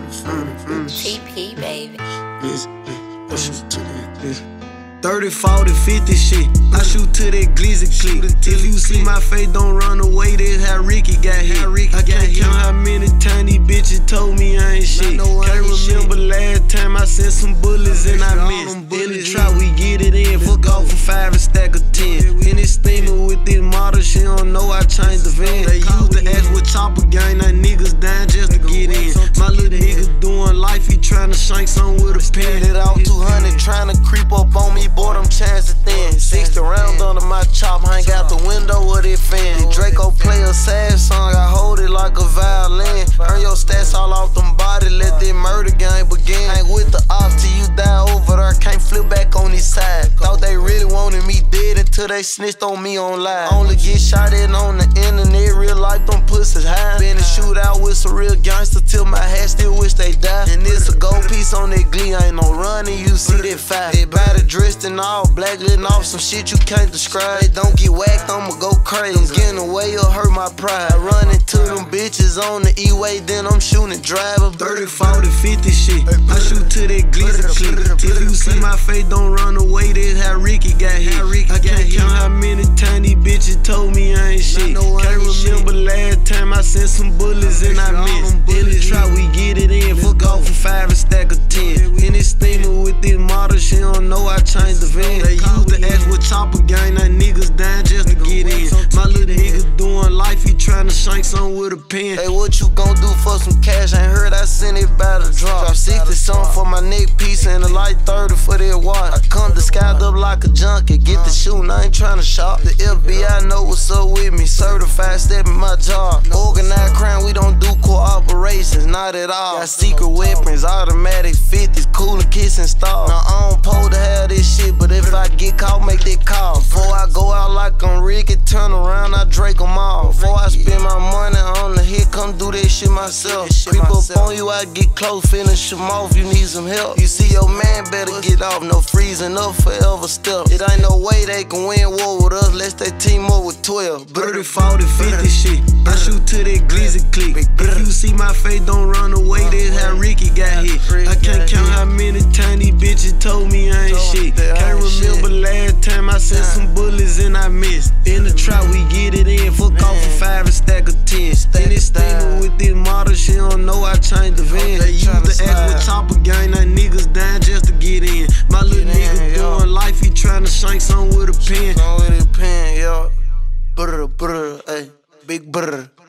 TP, baby. 30, 40, 50 shit. I shoot to that glizzy click. If you see my face, don't run away. That's how Ricky got hit. I can't count how many times these bitches told me I ain't shit. Can't remember last time I sent some bullets and I missed. In the trap, we get it in. Fuck off for 5 and stack of 10. In this steamer with this model, she don't know I changed the van. They used to ask what chopper gang, that niggas dying just to get in. My little nigga doing life, he tryna shank something with a pen. It out 200, tryna creep up on me, boy, them chances thin. 60 rounds under my chop, hang out the window with it fan. The Draco play a sad song, I hold it like a violin. Earn your stats all off them body, let that murder game begin. Ain't with the ops till you die over there, can't flip back on this side. Thought they really wanted me dead until they snitched on me on live. Only get shot in on the internet, real life them pussies high. Been a shootout with some real gangsters till my hat still wish they died. And it's a gold piece on that glee, ain't no running, you see that fire. Everybody dressed in all black, letting off some shit you can't describe. They don't get whacked, I'ma go crazy. I'm getting away or hurt my pride. I run into them bitches on the E-way, then I'm shooting driver. 30, 40, 50 shit. I shoot to that glizzy click. If you see my face, don't run away. That's how Ricky got hit. I can't count how many times these bitches told me I ain't shit. Can't remember last time I sent some bullets and I missed. In the trap, we get it in. Fuck off for 5 and stack of 10. In this steamer with this model, she don't know I changed the van. They used to ask what chopper gang, that niggas dying just to get in. My little nigga doing life, he tryna shank something with a pen. Hey, what you gon' do for some cash? Ain't heard I sent it by the drop. Drop 60 something for my neck piece and a light 30 for that watch. I come disguised up like a junkie, get the shooting, I ain't tryna shop. The FBI know what's up with me, certified step in my job. Organized crime, we don't do cooperations, not at all. Got secret weapons, automatic 50s, cooler kissing stars. Now I don't pole to have this shit, but if I get caught, make that call. Before I go out like I'm Ricky, turn around, I Drake them all. Before I spend my money on the hit, come do that shit myself. Creep up on you, I get close, finish them off, you need some help. You see your man better get off, no freezing up forever stuff. It ain't no way they can win war with us, let's they team up with 12. 30, 40, 50 shit. I shoot to that glizzy click. If you see my face, don't run away. That's how Ricky got hit. I can't count how many times these bitches told me I ain't shit. Can't remember last time I sent some bullets and I missed. In the trap, we get it in. Fuck off for 5 and stack of 10. In this steamer with this model, she don't know I changed the van. They used to ask what chopper gang, that niggas dying just to get in. My little nigga doing life, he tryna shank something with a pen. With a pen, yo. Brr, brr, ay, big brr.